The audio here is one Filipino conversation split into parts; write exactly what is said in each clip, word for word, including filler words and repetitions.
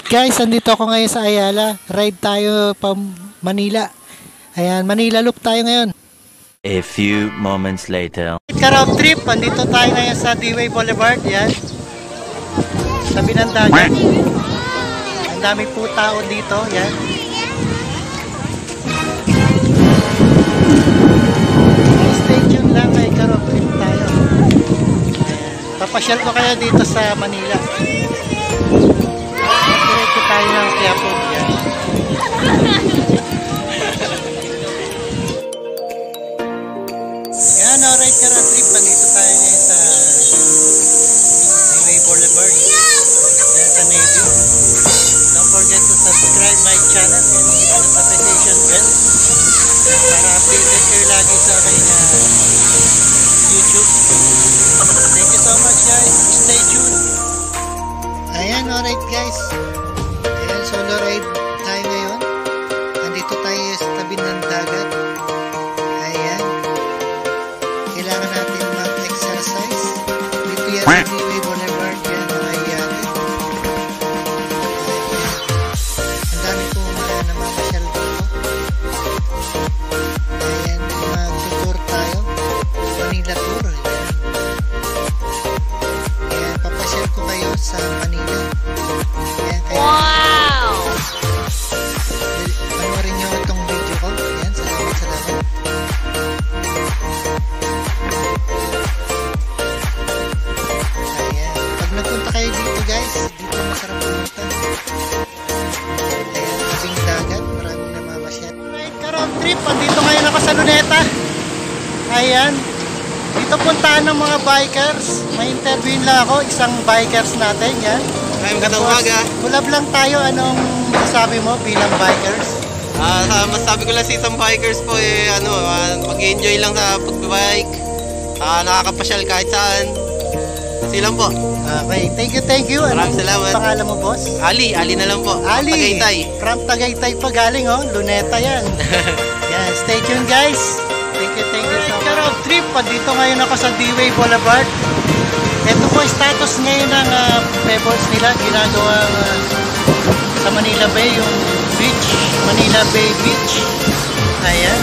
Guys, andito ako ngayon sa Ayala. Ride tayo pa Manila. Ayan, Manila Loop tayo ngayon. A few moments later. Ka-road trip, andito tayo ngayon sa D-Way Boulevard. Yan. Tabi ng dagat. Ang dami po tao dito. Yan. Stay tuned lang kay ka-road trip tayo. Ayan. Papasyal ko kayo dito sa Manila. Diretso tayo ng Quiapo. Yan. Yan, alright ka road trip. Nandito tayo ngayon sa D-Way Boulevard. Yan sa Navy. Don't forget to subscribe my channel and hit the notification bell para updated kayo lagi sa aking uh, YouTube. Thank you so much guys. Stay tuned. Ayan, alright guys. Ayan, solo ride tayo ngayon. Nandito tayo sa tabi ng dagat. Ayan. Kailangan natin mag-exercise. Dito yan sa D-Way Boulevard. Yan, ayan. Ang dami pong uh, namamasyal dito. Ayan, mag-tour tayo. Manila tour. Ayan. Ayan, papasyal ko kayo sa Manila. Ayan, kaya wow! Panoorin nyo itong video ko. Ayan, salamat, salamat. Ayan, pag nagpunta kayo dito guys, dito masarap pumunta. Ayan, tabing dagat, maraming namamasyal. Right, ka-road trip, andito ngayon ako sa Luneta. Ayan, dito puntahan ng mga bikers. May interview lang ako, isang bikers natin. Yan. Ay, magandang umaga. Kulab lang tayo, anong masasabi mo bilang bikers? Ah, uh, masasabi ko lang sa isang bikers po eh, ano, uh, mag-enjoy lang sa pag-bike. Uh, nakakapasyal kahit saan. Silang po. Okay, thank you, thank you. Anong Maraming salamat. pangalan mo, boss? Ali, Ali na lang po. Ali. Tagaytay. From Tagaytay pa galing, oh. Luneta yan. Yan, stay tuned guys. Thank you, thank you so much. Ka-road trip, dito ngayon ako sa D-Way Boulevard. Ito po status ngayon ng uh, pebbles nila. Ginagawang uh, sa Manila Bay, yung beach. Manila Bay Beach. Ayan.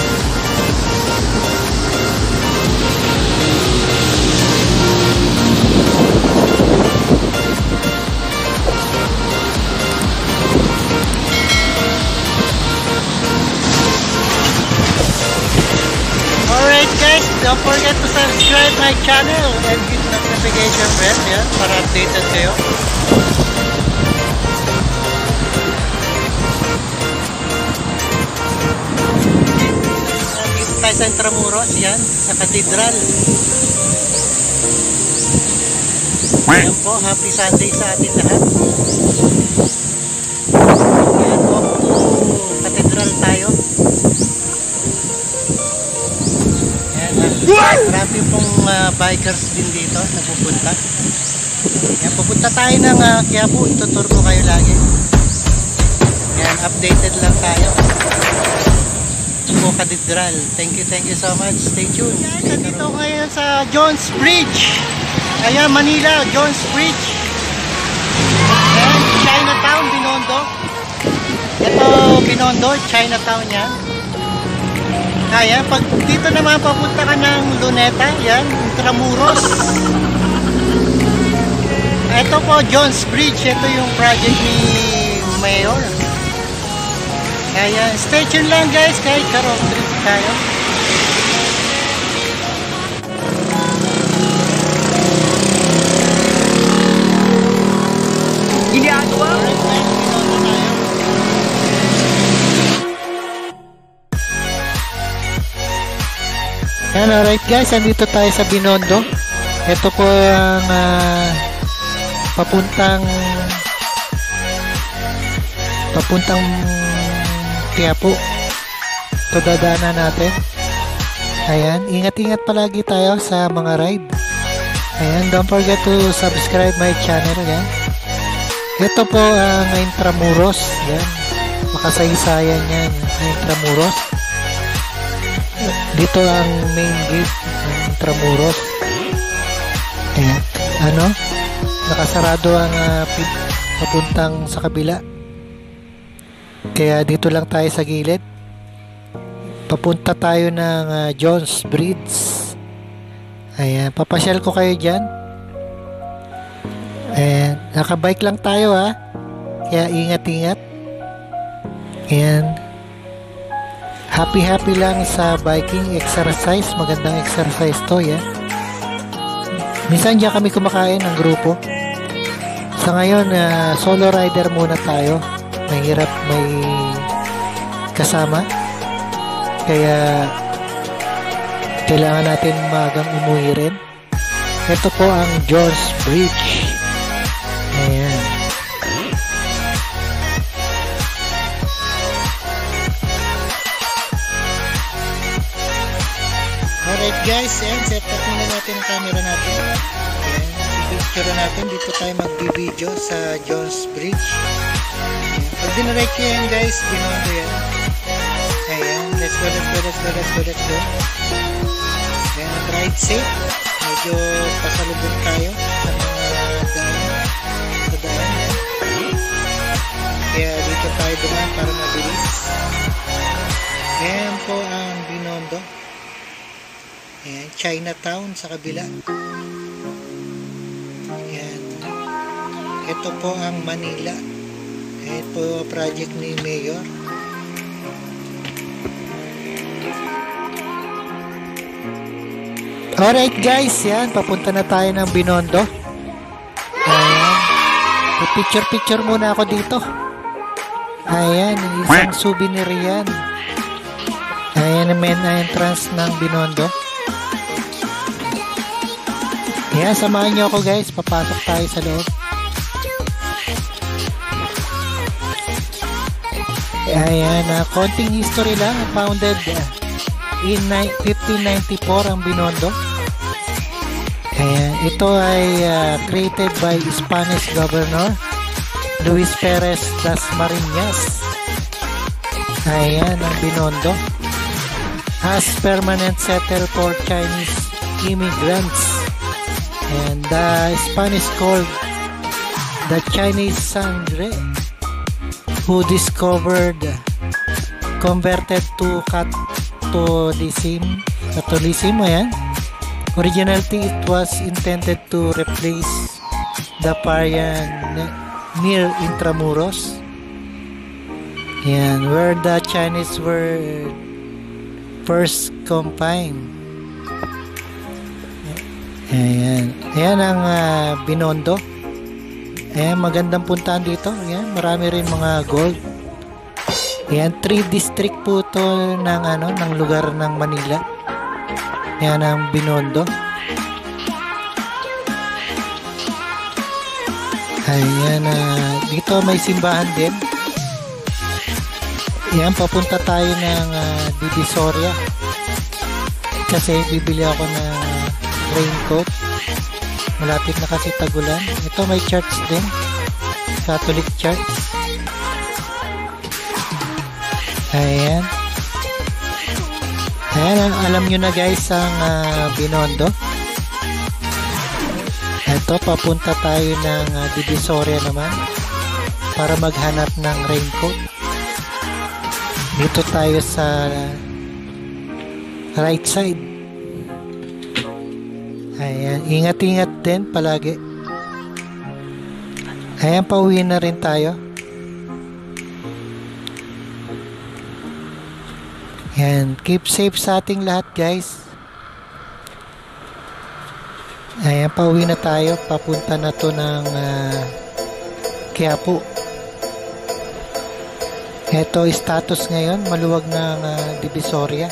Alright guys, don't forget to subscribe my channel and hit the notification bell yan, para updated kayo. Dito tayo sa Intramuros, yan, sa Cathedral. Ayan po, happy Sunday sa atin lahat. Ayan, off to Cathedral tayo. Marami pong uh, bikers din dito na pupunta. Yan, pupunta tayo ng uh, Quiapo. Itutur ko kayo lagi. Yan, updated lang tayo. Po Cathedral. Thank you, thank you so much. Stay tuned. Yan, nandito ngayon sa Jones Bridge. Ayan, Manila, Jones Bridge. Yan, Chinatown, Binondo. Ito, Binondo, Chinatown yan. Kaya pag dito naman papunta ka ng Luneta, yan, Intramuros. Ito po, Jones Bridge. Ito yung project ni Mayor. Kaya stay tuned lang guys, kahit ka-road trip tayo. Ginagawa? Yan, alright guys, andito tayo sa Binondo. Ito po ang uh, papuntang papuntang Quiapo. Ito dadaanan natin. Ayan, ingat-ingat palagi tayo sa mga ride. Ayan, don't forget to subscribe my channel. Ayan. Ito po ang uh, Intramuros. Ayan, makasaysayan yan, Intramuros. Dito ang main gate ng Intramuros. Ayan. Ano? Nakasarado ang uh, papuntang sa kabila. Kaya dito lang tayo sa gilid. Papunta tayo ng uh, Jones Bridge. Ayan, papasyal ko kayo dyan. Ayan, nakabike lang tayo ha. Kaya ingat-ingat. Ayan. Happy-happy lang sa biking exercise. Magandang exercise to, yan. Minsan dyan kami kumakain ng grupo. Sa ngayon, uh, solo rider muna tayo. Mahirap may kasama. Kaya kailangan natin magang umuwi rin. Ito po ang Jones Bridge. Ayan. Alright guys, ayan, set up muna natin ang camera natin. Ayan, i-picture natin. Dito tayo mag-video sa Jones Bridge. Ayan. Pag dinarek ko yan guys, binondo yan. Ayan, let's go, let's go, let's go, let's go, let's go. Ayan, ride safe. Medyo pasalubog tayo sa mga daan. Sa daan. Kaya dito tayo dumaan para mabilis. Ayan po ang Binondo. Ayan, Chinatown sa kabila. Ayan. Ito po ang Manila. Ayan po project ni Mayor. Alright guys, yan, papunta na tayo ng Binondo. Ayan. Picture-picture muna ako dito. Ayan, isang souvenir yan. Ayan ang main entrance ng Binondo. Ayan, samahan nyo ako guys, papasok tayo sa loob. Ayan, uh, konting history lang, founded uh, in fifteen ninety-four ang Binondo. Ayan, ito ay uh, created by Spanish Governor Luis Perez das Marinas. Ayan ang Binondo. As permanent settle for Chinese immigrants. And the Spanish called the Chinese Sangre, who discovered, converted to Catholicism. Catholicism, ayan. Originally, it was intended to replace the Parian near Intramuros. Ayan, where the Chinese were first confined. Ayan. Ayan ang uh, Binondo. Ayan, magandang puntahan dito. Ayan, marami rin mga gold. Ayan, three district po to ng, ano, ng lugar ng Manila. Ayan ang Binondo. Ayan, uh, dito may simbahan din. Ayan, papunta tayo ng uh, Divisoria. Kasi bibili ako ng raincoat. Malapit na kasi tagulan. Ito may church din, Catholic Church. Ayan. Ayan, alam nyo na guys ang uh, Binondo. Ito, papunta tayo ng uh, Divisoria naman para maghanap ng raincoat. Dito tayo sa uh, right side. Ayan, ingat-ingat din palagi. Ayan, pauwi na rin tayo. Ayan, keep safe sa ating lahat guys. Ayan, pauwi na tayo. Papunta na to ng uh, Quiapo. Ito status ngayon, maluwag ng uh, Divisoria.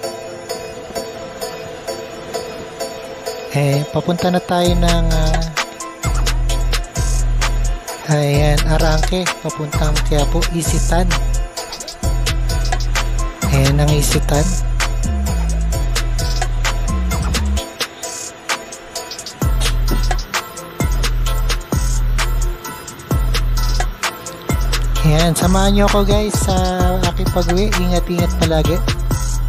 Eh, papunta na tayo ng uh, ayan, Arangke, papuntang Quiapo, Isitan. Ayan ang Isitan. Ayan, samahan nyo ako guys sa aking pag-uwi. Ingat-ingat palagi.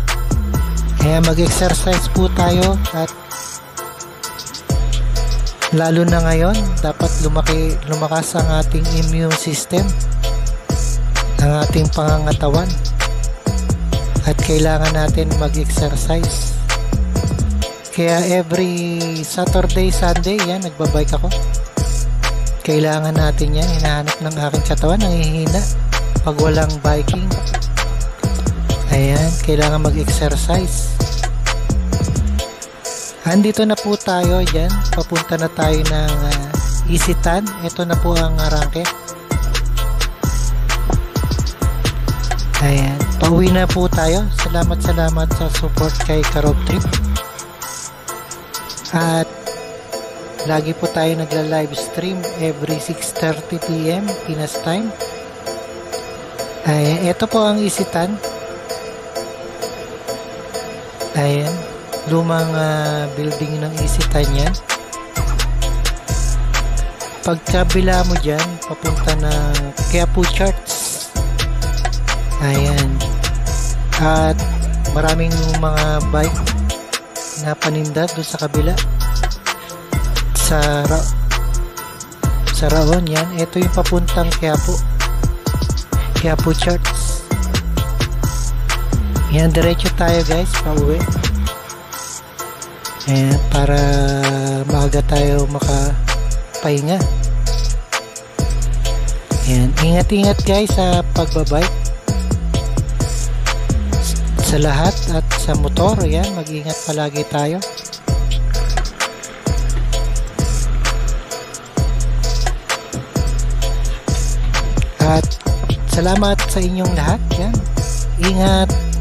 Ayan, mag-exercise po tayo at Lalo na ngayon, dapat lumaki, lumakas ang ating immune system, ang ating pangangatawan. At kailangan natin mag-exercise. Kaya every Saturday, Sunday, yan, nagbabike ako. Kailangan natin yan. Hinahanap ng aking katawan, nangihina pag walang biking. Ayan, kailangan mag-exercise. Andito na po tayo dyan. Papunta na tayo ng uh, Isitan. Ito na po ang arangke. Ayan. Pauwi na po tayo. Salamat salamat sa support kay Karob Trip. At lagi po tayo nagla-live stream every six thirty p m Pinas time. Ayan. Ito po ang Isitan. Ayan. Lumang uh, building ng Isitan yan. Pagkabila mo dyan, papunta na Quiapo Church. Ayan. At maraming mga bike na paninda doon sa kabila. Sa Ra sa Raon yan. Ito yung papuntang Quiapo. Quiapo Church. Yan, diretso tayo guys, pauwi. Ayan, para maaga tayo makapahinga. Ayan, ingat-ingat guys sa pagbabike. Sa lahat at sa motor, ayan, mag-ingat palagi tayo. At salamat sa inyong lahat. Ayan, ingat.